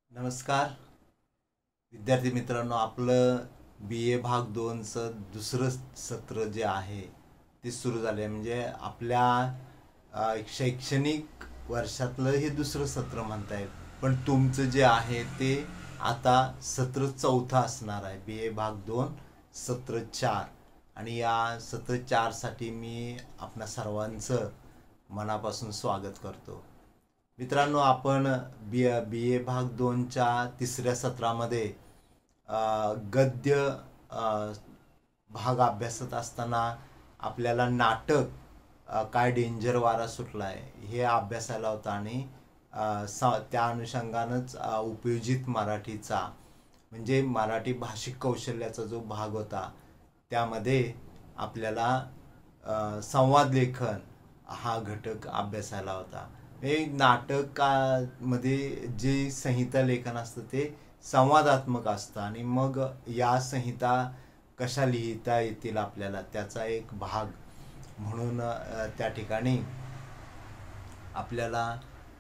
नमस्कार विद्यार्थी मित्रांनो, आपलं BA भाग 2चं दुसरं सत्र जे आहे ते सुरू झाले आहे. म्हणजे आपल्या शैक्षणिक वर्षातलं हे दुसरं सत्र म्हणता येईल. पण तुमचं जे आहे ते आता सत्र चौथा असणार आहे. BA भाग 2 सत्र 4. आणि या सत्र 4 साठी मी आपणा सर्वांचं मनापासून स्वागत करतो. मित्रांनो, आपण बी ए भाग 2च्या तिसऱ्या सत्रामध्ये गद्य भाग अभ्यासत असताना आपल्याला नाटक काय डेंजर वारा सुटला आहे हे अभ्यासायला होता. आणि त्या अनुषंगानंच उपयोजित मराठीचा म्हणजे मराठी भाषिक कौशल्याचा जो भाग होता त्यामध्ये आपल्याला संवाद लेखन हा घटक अभ्यासायला होता. हे नाटकामध्ये जे संहिता लेखन असतं ते संवादात्मक असतं आणि मग या संहिता कशा लिहिता येतील आपल्याला त्याचा एक भाग म्हणून त्या ठिकाणी आपल्याला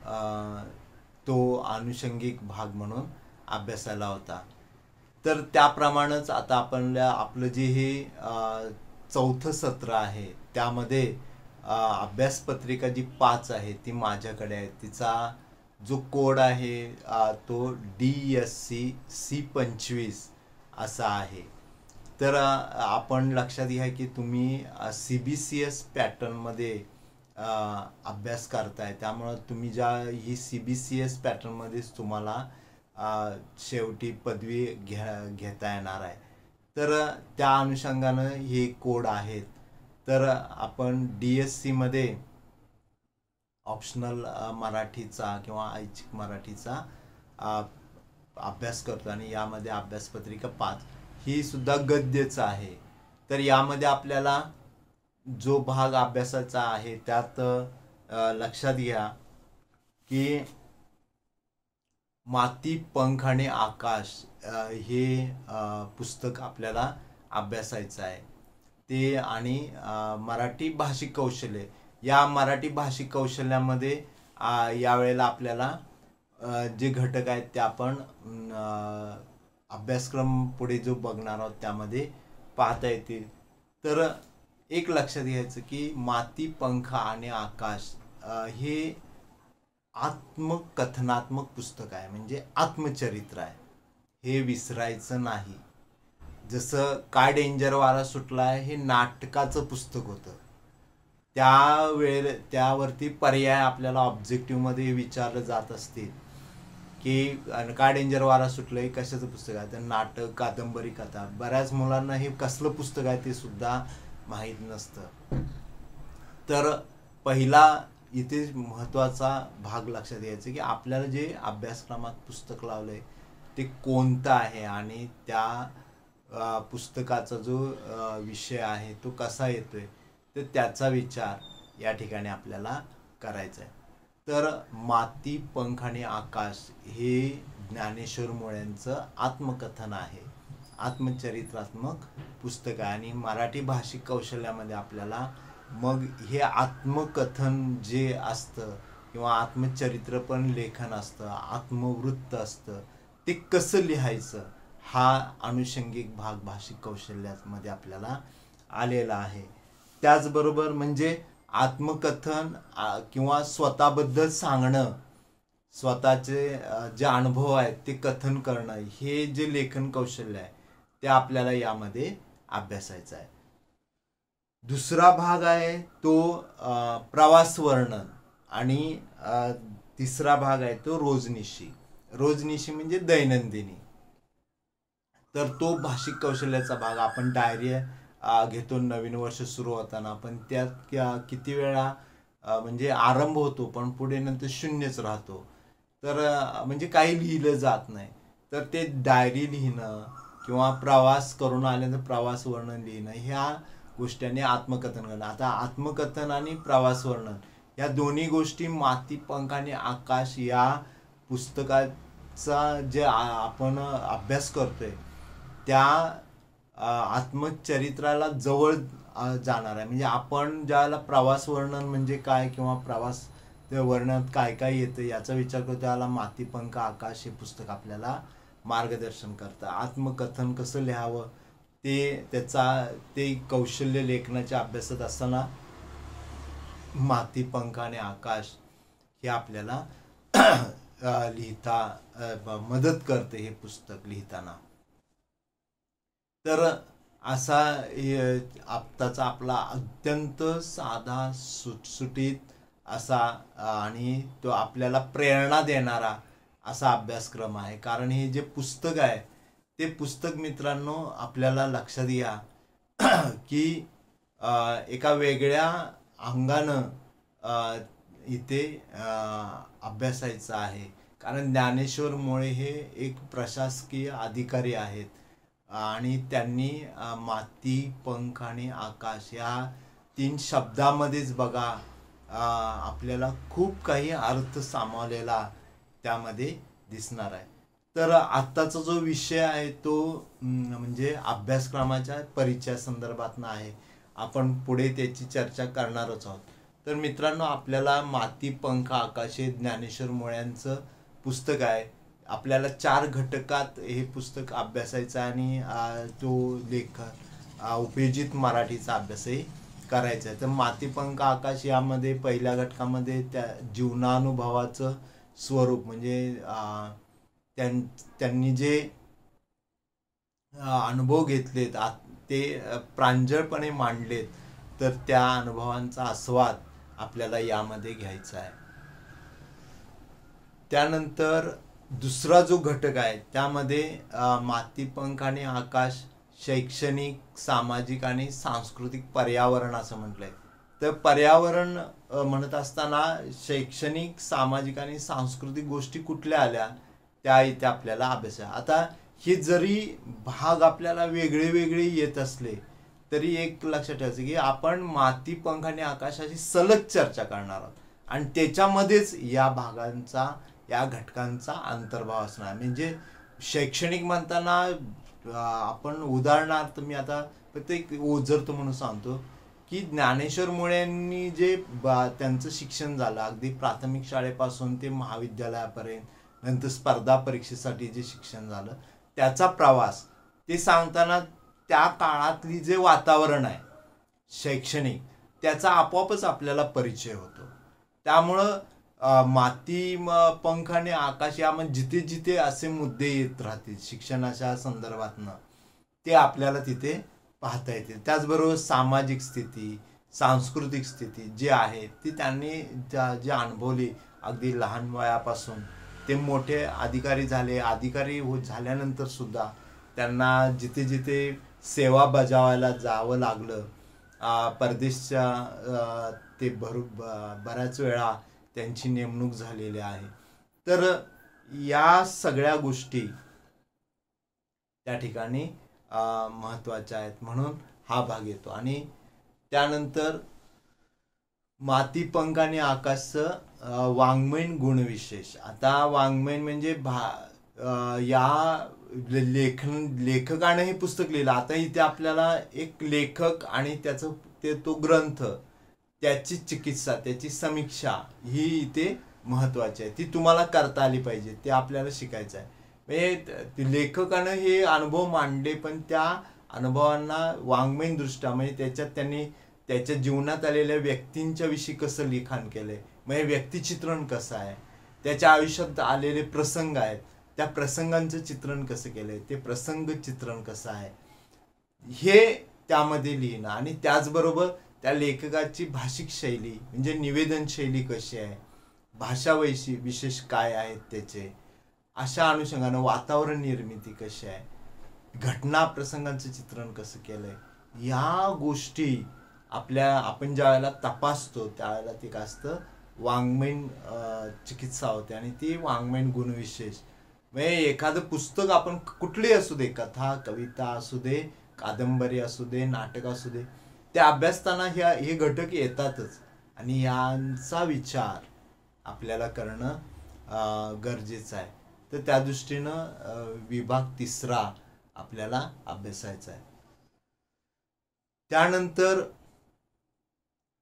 तो अनुषंगिक भाग म्हणून अभ्यासायला होता. तर त्याप्रमाणेच आता आपलं जे हे चौथं सत्र आहे त्यामध्ये अभ्यासपत्रिका जी 5 आहे ती माझ्याकडे आहे. तिचा जो कोड आहे तो DSC C25 असा आहे. तर आपण लक्षात घ्या की तुम्ही CBCS पॅटर्नमध्ये अभ्यास करताय, त्यामुळं तुम्ही ही CBCS पॅटर्नमध्येच तुम्हाला शेवटी पदवी घेता येणार आहे. तर त्या अनुषंगानं हे कोड आहेत. तर आपण DSC मध्ये ऑप्शनल मराठीचा किंवा ऐच्छिक मराठीचा अभ्यास करतो आणि यामध्ये अभ्यासपत्रिका 5 ही सुद्धा गद्यच आहे. तर यामध्ये आपल्याला जो भाग अभ्यासाचा आहे त्यात लक्षात घ्या की माती, पंख आणि आकाश हे पुस्तक आपल्याला अभ्यासायचं आहे. ते आणि मराठी भाषिक कौशल्य, या मराठी भाषिक कौशल्यामध्ये यावेळेला आपल्याला जे घटक आहेत ते आपण अभ्यासक्रम पुढे जो बघणार आहोत त्यामध्ये पाहता येतील. तर एक लक्षात घ्यायचं की माती, पंख आणि आकाश हे आत्मकथनात्मक पुस्तक आहे, म्हणजे आत्मचरित्र आहे. हे विसरायचं नाही. जसं काय डेंजर वारा सुटला आहे हे नाटकाचं पुस्तक होतं, त्यावरती पर्याय आपल्याला ऑब्जेक्टिव्हमध्ये विचारलं जात असते की काय डेंजर वारा सुटलं हे कशाचं पुस्तक आहे. तर नाटक, कादंबरी, कथा. बऱ्याच मुलांना हे कसलं पुस्तक आहे ते सुद्धा माहीत नसतं. तर पहिला इथे महत्त्वाचा भाग लक्षात घ्यायचा की आपल्याला जे अभ्यासक्रमात पुस्तक लावलंय ते कोणतं आहे आणि त्या पुस्तकाचा जो विषय आहे तो कसा येतोय तर त्याचा विचार या ठिकाणी आपल्याला करायचा आहे. तर माती, पंख आणि आकाश हे ज्ञानेश्वर मोळ्यांचं आत्मकथन आहे, आत्मचरित्रात्मक पुस्तक आहे. आणि मराठी भाषिक कौशल्यामध्ये आपल्याला मग हे आत्मकथन जे असतं किंवा आत्मचरित्र पण लेखन असतं, आत्मवृत्त असतं, ते कसं लिहायचं हा अनुषंगिक भाग भाषिक कौशल्यामध्ये आपल्याला आलेला आहे. त्याचबरोबर म्हणजे आत्मकथन किंवा स्वतःबद्दल सांगणं, स्वतःचे जे अनुभव आहेत ते कथन करणं, हे जे लेखन कौशल्य आहे ते आपल्याला यामध्ये अभ्यासायचं आहे. दुसरा भाग आहे तो प्रवास वर्णन आणि तिसरा भाग आहे तो रोजनिशी. रोजनिशी म्हणजे दैनंदिनी. तर तो भाषिक कौशल्याचा भाग. आपण डायरी घेतो नवीन वर्ष सुरू होताना, पण त्यात किती वेळा म्हणजे आरंभ होतो पण पुढे नंतर शून्यच राहतो. तर म्हणजे काही लिहिलं जात नाही. तर ते डायरी लिहिणं किंवा प्रवास करून आल्यानंतर प्रवास वर्णन लिहिणं, ह्या गोष्टीने आत्मकथन करणं. आता आत्मकथन आणि प्रवास वर्णन या दोन्ही गोष्टी माती, पंख आणि आकाश या पुस्तकाचा जे आपण अभ्यास करतोय त्या आत्मचरित्राला जवळ जाणार आहे. म्हणजे आपण ज्याला प्रवास वर्णन म्हणजे काय किंवा प्रवास त्या वर्णात काय काय येतं याचा विचार करतो त्याला माती पंख आकाश हे पुस्तक आपल्याला मार्गदर्शन करतं. आत्मकथन कसं लिहावं ते कौशल्य लेखनाच्या अभ्यासात असताना माती पंख आणि आकाश हे आपल्याला लिहिता मदत करते हे पुस्तक लिहिताना. तर असा आत्ताचा आपला अत्यंत साधा सुटसुटीत असा आणि तो आपल्याला प्रेरणा देणारा असा अभ्यासक्रम आहे. कारण हे जे पुस्तक आहे ते पुस्तक मित्रांनो आपल्याला लक्षात घ्या की एका वेगळ्या अंगानं इथे अभ्यासायचं आहे. कारण ज्ञानेश्वर मोळे हे एक प्रशासकीय अधिकारी आहेत आणि त्यांनी माती पंख आणि आकाश या 3 शब्दामध्येच बघा आपल्याला खूप काही अर्थ सामावलेला त्यामध्ये दिसणार आहे. तर आत्ताचा जो विषय आहे तो म्हणजे अभ्यासक्रमाच्या परिचया संदर्भातनं आहे. आपण पुढे त्याची चर्चा करणारच आहोत. तर मित्रांनो आपल्याला माती पंख आकाश हे ज्ञानेश्वर मोळ्यांचं पुस्तक आहे. आपल्याला 4 घटकात हे पुस्तक अभ्यासायचं आणि तो उपयोजित मराठीचा अभ्यासही करायचा आहे. तर माती पंख आकाश यामध्ये पहिल्या घटकामध्ये त्या जीवनानुभवाचं स्वरूप म्हणजे त्यांनी जे अनुभव घेतलेत ते प्रांजळपणे मांडलेत तर त्या अनुभवांचा आस्वाद आपल्याला यामध्ये घ्यायचा आहे. त्यानंतर दुसरा जो घटक आहे त्यामध्ये माती पंख आणि आकाश शैक्षणिक सामाजिक आणि सांस्कृतिक पर्यावरण असं म्हटलंय. तर पर्यावरण म्हणत असताना शैक्षणिक सामाजिक आणि सांस्कृतिक गोष्टी कुठल्या आल्या त्या इथे आपल्याला अभ्यास आहे. आता हे जरी भाग आपल्याला वेगळे वेगळे येत असले तरी एक लक्षात ठेवायचं की आपण माती पंख आणि आकाशाची सलग चर्चा करणार आहोत आणि त्याच्यामध्येच या भागांचा या घटकांचा अंतर्भाव असणार. म्हणजे शैक्षणिक म्हणताना आपण उदाहरणार्थ मी आता फक्त एक ओझरतो म्हणून सांगतो की ज्ञानेश्वर मोळ्यांनी जे त्यांचं शिक्षण झालं अगदी प्राथमिक शाळेपासून ते महाविद्यालयापर्यंत नंतर स्पर्धा परीक्षेसाठी जे शिक्षण झालं त्याचा प्रवास ते सांगताना त्या काळातली जे वातावरण आहे शैक्षणिक त्याचा आपोआपच आपल्याला परिचय होतो. त्यामुळं माती पंख आणि आकाश यामध्ये जिथे जिथे असे मुद्दे येत राहतील शिक्षणाच्या संदर्भातनं ते आपल्याला तिथे पाहता येतील. त्याचबरोबर सामाजिक स्थिती सांस्कृतिक स्थिती जी आहे ती त्यांनी जे अनुभवली अगदी लहान वयापासून ते मोठे अधिकारी झाले. अधिकारी झाल्यानंतर सुद्धा त्यांना जिथे जिथे सेवा बजावायला जावं लागलं परदेशच्या ते बऱ्याच वेळा त्यांची नेमणूक झालेली आहे. तर या सगळ्या गोष्टी त्या ठिकाणी महत्त्वाच्या आहेत म्हणून हा भाग येतो. आणि त्यानंतर माती पंख आणि आकाशचं वाङ्मयीन गुणविशेष. आता वाङ्मयीन म्हणजे या लेखकानं हे पुस्तक लिहिलं. आता इथे आपल्याला एक लेखक आणि त्याचं तो ग्रंथ त्याची चिकित्सा त्याची समीक्षा ही इथे महत्त्वाची आहे. ती तुम्हाला करता आली पाहिजे ते आपल्याला शिकायचं आहे. म्हणजे लेखकानं हे अनुभव मांडले पण त्या अनुभवांना वाङ्मयीन दृष्ट्या म्हणजे त्याच्यात त्यांनी त्याच्या जीवनात आलेल्या व्यक्तींच्या विषयी कसं लिखाण केलंय म्हणजे व्यक्तिचित्रण कसं आहे त्याच्या आयुष्यात आलेले प्रसंग आहेत त्या प्रसंगांचं चित्रण कसं केलंय ते प्रसंग चित्रण कसं आहे हे त्यामध्ये लिहिणं. आणि त्याचबरोबर त्या लेखकाची भाषिक शैली म्हणजे निवेदन शैली कशी आहे भाषा विशेष काय आहेत त्याचे अशा अनुषंगानं वातावरण निर्मिती कशी आहे घटना प्रसंगांचं चित्रण कसं केलंय या गोष्टी आपण ज्या वेळेला तपासतो त्यावेळेला ते काय असतं वाङ्मयीन चिकित्सा होते. आणि ती वाङ्मयीन गुणविशेष म्हणजे एखादं पुस्तक आपण कुठलेही असू दे कथा कविता असू दे कादंबरी असू दे नाटक असू दे ते अभ्यासताना हे घटक येतातच आणि यांचा विचार आपल्याला करणं गरजेचं आहे. तर त्या दृष्टीनं विभाग 3 आपल्याला अभ्यासायचा आहे. त्यानंतर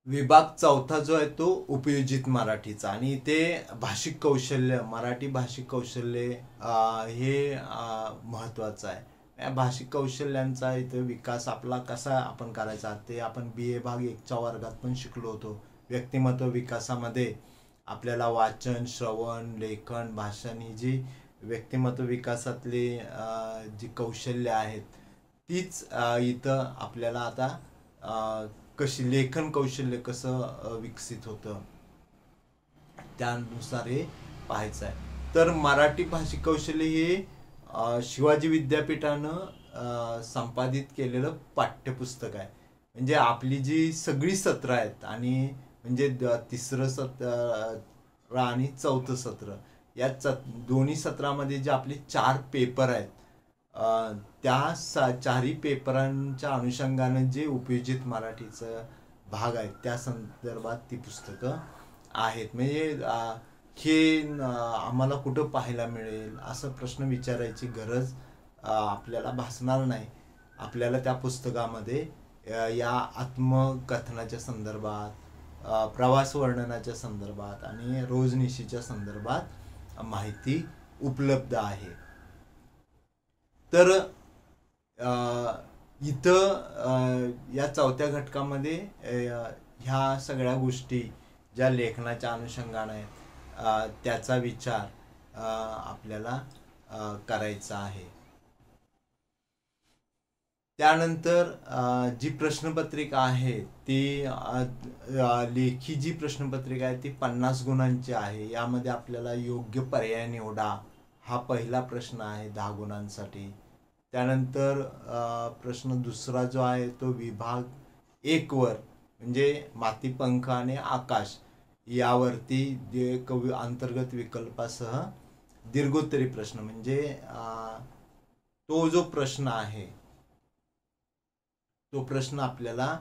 विभाग चौथा जो आहे तो उपयोजित मराठीचा, आणि इथे भाषिक कौशल्य, मराठी भाषिक कौशल्य हे महत्त्वाचं आहे. या भाषिक कौशल्यांचा इथे विकास आपला कसा आपण करायचा ते आपण BA भाग 1च्या वर्गात पण शिकलो होतो. व्यक्तिमत्व विकासामध्ये आपल्याला वाचन, श्रवण, लेखन, भाषण ही जी व्यक्तिमत्व विकासातली जी कौशल्य आहेत तीच इथं आपल्याला आता कशी लेखन कौशल्य कसं विकसित होतं त्यानुसार हे पाहायचं आहे. तर मराठी भाषिक कौशल्य हे शिवाजी विद्यापीठानं संपादित केलेलं पाठ्यपुस्तक आहे. म्हणजे आपली जी सगळी सत्र आहेत, आणि म्हणजे तिसरं सत्र आणि चौथं सत्र या दोन्ही सत्रामध्ये जे आपले 4 पेपर आहेत त्या चारही पेपरांच्या अनुषंगानं जे उपयोजित मराठीचं भाग आहेत त्या संदर्भात ती पुस्तकं आहेत. म्हणजे हे आम्हाला कुठं पाहायला मिळेल असं प्रश्न विचारायची गरज आपल्याला भासणार नाही. आपल्याला त्या पुस्तकामध्ये या आत्मकथनाच्या संदर्भात, प्रवास वर्णनाच्या संदर्भात आणि रोजनिशीच्या संदर्भात माहिती उपलब्ध आहे. तर इथं या चौथ्या घटकामध्ये ह्या सगळ्या गोष्टी ज्या लेखनाच्या अनुषंगाने आहेत त्याचा विचार आपल्याला करायचा आहे. त्यानंतर जी प्रश्नपत्रिका आहे ती लेखी जी प्रश्नपत्रिका आहे ती 50 गुणांची आहे. यामध्ये आपल्याला योग्य पर्याय निवडा हा पहिला प्रश्न आहे 10 गुणांसाठी. त्यानंतर प्रश्न दुसरा जो आहे तो विभाग 1 वर म्हणजे माती, पंख आणि आकाश यावरती जे अंतर्गत विकल्पासह दीर्घोत्तरी प्रश्न, म्हणजे तो जो प्रश्न आहे तो प्रश्न आपल्याला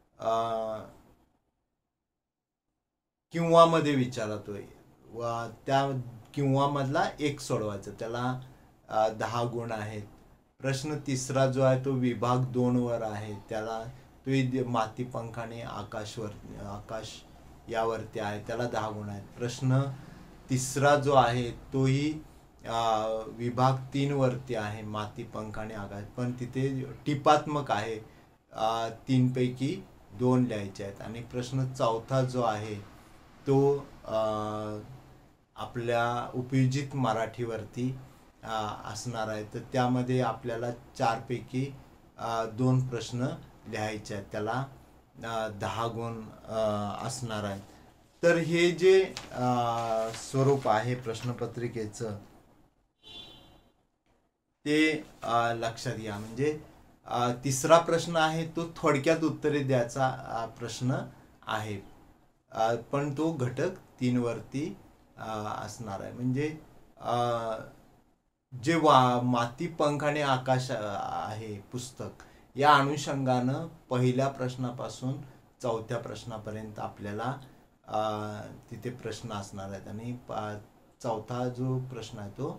किंवा मध्ये विचारतोय, त्या किंवा मधला एक सोडवायचं, त्याला 10 गुण आहेत. प्रश्न तिसरा जो आहे तो विभाग 2 वर आहे, त्याला तो माती, पंख आणि आकाश यावरती आहे, त्याला 10 गुण आहेत. प्रश्न तिसरा जो आहे तोही विभाग 3 वरती आहे, माती, पंख आणि आकाश, पण तिथे टिपात्मक आहे, 3 पैकी 2 लिहायचे आहेत. आणि प्रश्न चौथा जो आहे तो आपल्या उपयोजित मराठीवरती असणार आहे. तर त्यामध्ये आपल्याला 4 पैकी 2 प्रश्न लिहायचे आहेत, त्याला 10 गुण असणार आहेत. तर हे जे स्वरूप आहे प्रश्नपत्रिकेचं ते लक्षात घ्या. म्हणजे तिसरा प्रश्न आहे तो थोडक्यात उत्तरे द्यायचा प्रश्न आहे, पण तो घटक 3 वरती असणार आहे. म्हणजे जे माती, पंख आणि आकाश आहे पुस्तक, या अनुषंगानं पहिल्या प्रश्नापासून चौथ्या प्रश्नापर्यंत आपल्याला तिथे प्रश्न असणार आहेत. आणि चौथा जो प्रश्न आहे तो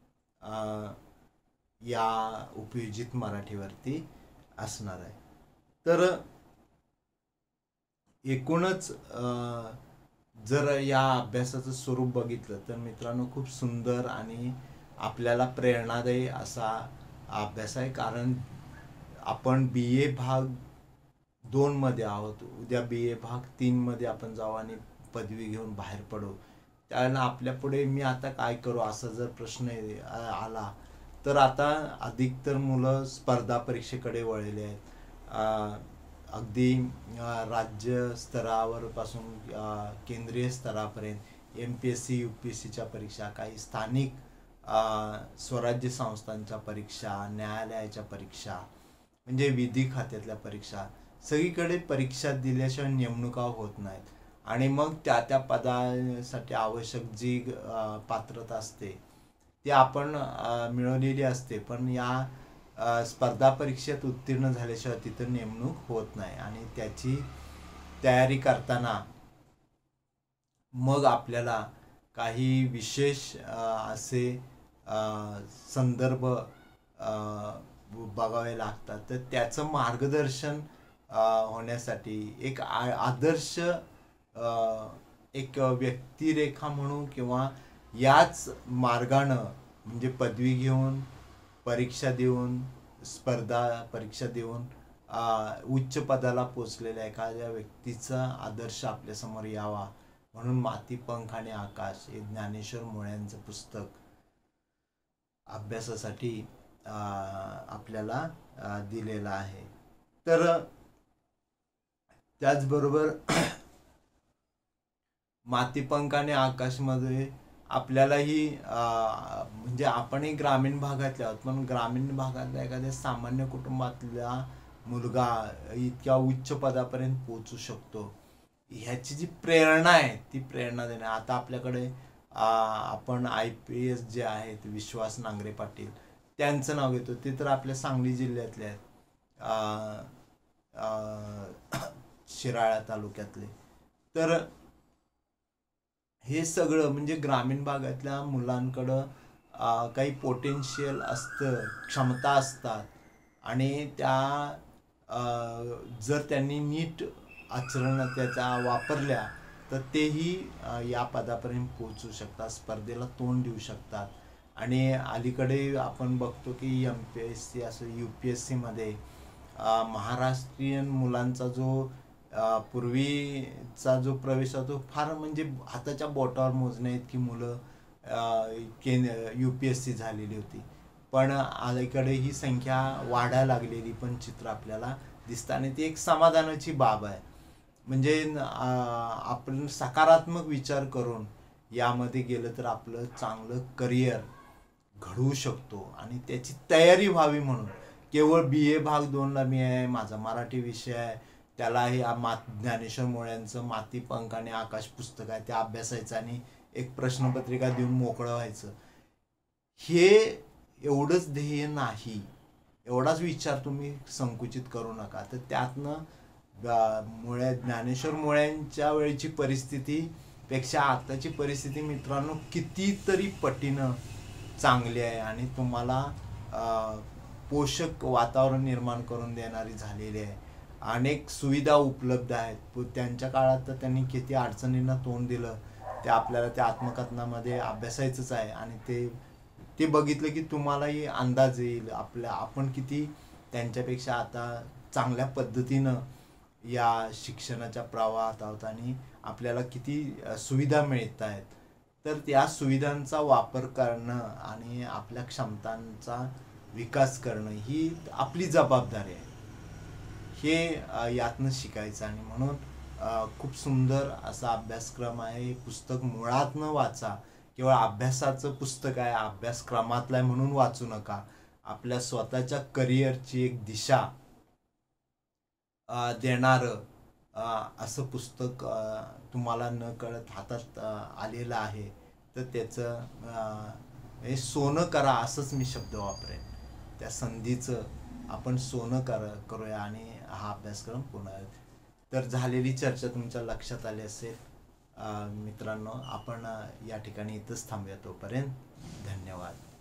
या उपयोजित मराठीवरती असणार आहे. तर एकूणच जर या अभ्यासाचं स्वरूप बघितलं तर मित्रांनो खूप सुंदर आणि आपल्याला प्रेरणादायी असा अभ्यास आहे. कारण आपण BA भाग 2 मध्ये आहोत, उद्या BA भाग 3 मध्ये आपण जाऊ आणि पदवी घेऊन बाहेर पडू. त्यावेळेला आपल्या पुढे मी आता काय करू असा जर प्रश्न आला तर आता अधिकतर मुलं स्पर्धा परीक्षेकडे वळलेले आहेत. अगदी राज्य स्तरावर पासून केंद्रीय स्तरापर्यंत MPSC UPSCच्या परीक्षा, काही स्थानिक स्वराज्य संस्थांच्या परीक्षा, न्यायालयाच्या परीक्षा, म्हणजे विधी खात्यातल्या परीक्षा, सगळीकडे परीक्षा दिल्याशिवाय नेमणुका होत नाहीत. आणि मग त्या पदासाठी आवश्यक जी पात्रता असते ती आपण मिळवलेली असते, पण या स्पर्धा परीक्षेत उत्तीर्ण झाल्याशिवाय तिथं नेमणूक होत नाही. आणि त्याची तयारी करताना मग आपल्याला काही विशेष असे संदर्भ बघावे लागतात. तर त्याचं मार्गदर्शन होण्यासाठी एक आदर्श एक व्यक्तिरेखा म्हणू किंवा याच मार्गानं म्हणजे पदवी घेऊन परीक्षा देऊन स्पर्धा परीक्षा देऊन उच्च पदाला पोचलेल्या एखाद्या व्यक्तीचा आदर्श आपल्यासमोर यावा म्हणून माती पंख आणि आकाश हे ज्ञानेश्वर मुळ्यांचं पुस्तक अभ्यासासाठी आपल्याला दिलेलं आहे. तर त्याचबरोबर माती पंख आणि आकाशमध्ये आपल्यालाही म्हणजे आपणही ग्रामीण भागातले आहोत, पण ग्रामीण भागातल्या एखाद्या सामान्य कुटुंबातला मुलगा इतक्या उच्च पदापर्यंत पोहोचू शकतो ह्याची जी प्रेरणा आहे ती प्रेरणा देणे. आता आपल्याकडे आपण IPS जे आहेत विश्वास नांगरे पाटील त्यांचं नाव घेतो, ते तर आपल्या सांगली जिल्ह्यातले आहेत, शिराळा तालुक्यातले. तर हे सगळं म्हणजे ग्रामीण भागातल्या मुलांकडं काही पोटेन्शियल असतं, क्षमता असतात आणि त्या जर त्यांनी नीट आचरण त्याचा वापरल्या तर तेही या पदापर्यंत पोहोचू शकतात, स्पर्धेला तोंड देऊ शकतात. आणि अलीकडे आपण बघतो की MPSC असो UPSC मध्ये महाराष्ट्रीयन मुलांचा जो पूर्वीचा जो प्रवेश होता तो फार म्हणजे हाताच्या बोटावर मोजण्या इतकी मुलं UPSC झालेली होती. पण अलीकडे ही संख्या वाढायला लागलेली पण चित्र आपल्याला दिसतं आणि ती एक समाधानाची बाब आहे. म्हणजे आपण सकारात्मक विचार करून यामध्ये गेलं तर आपलं चांगलं करिअर घडवू शकतो आणि त्याची तयारी व्हावी म्हणून केवळ BA भाग 2ला मी आहे, माझा मराठी विषय आहे, त्याला हे ज्ञानेश्वर मुळ्यांचं माती पंख आणि आकाश पुस्तक आहे ते अभ्यासायचं आणि एक प्रश्नपत्रिका देऊन मोकळं व्हायचं, हे एवढंच ध्येय नाही. एवढाच विचार तुम्ही संकुचित करू नका. तर त्यातनं ज्ञानेश्वर मुळ्यांच्या वेळची परिस्थिती पेक्षा आताची परिस्थिती मित्रांनो कितीतरी पटीनं चांगली आहे आणि तुम्हाला पोषक वातावरण निर्माण करून देणारी झालेली आहे. अनेक सुविधा उपलब्ध आहेत. त्यांच्या काळात तर त्यांनी किती अडचणींना तोंड दिलं ते आपल्याला त्या आत्मकथनामध्ये अभ्यासायचंच आहे आणि ते बघितलं की तुम्हालाही अंदाज येईल आपण किती त्यांच्यापेक्षा आता चांगल्या पद्धतीनं या शिक्षणाच्या प्रवाहात आहोत आणि आपल्याला किती सुविधा मिळत आहेत. तर त्या सुविधांचा वापर करणं आणि आपल्या क्षमतांचा विकास करणं ही आपली जबाबदारी आहे, हे यातनं शिकायचं. आणि म्हणून खूप सुंदर असा अभ्यासक्रम आहे. हे पुस्तक मुळातनं वाचा. केवळ अभ्यासाचं पुस्तक आहे, अभ्यासक्रमातलं आहे म्हणून वाचू नका. आपल्या स्वतःच्या करिअरची एक दिशा देणारं असं पुस्तक तुम्हाला न कळत हातात आलेलं आहे. तर त्याचं हे सोनं करा असंच मी शब्द वापरेन. त्या संधीचं आपण सोनं करूया आणि हा अभ्यासक्रम पुन्हा. तर झालेली चर्चा तुमच्या लक्षात आली असेल मित्रांनो. आपण या ठिकाणी इथंच थांबूया. तोपर्यंत धन्यवाद.